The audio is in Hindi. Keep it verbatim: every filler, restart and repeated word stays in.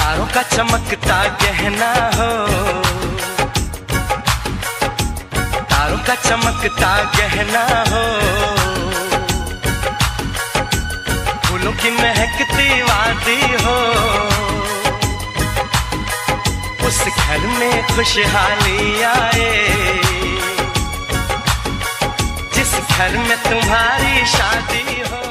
तारों का चमकता गहना हो, तारों का चमकता गहना हो, फूलों की महकती वादी हो, उस घर में खुशहाली आए, जिस घर में तुम्हारी शादी हो।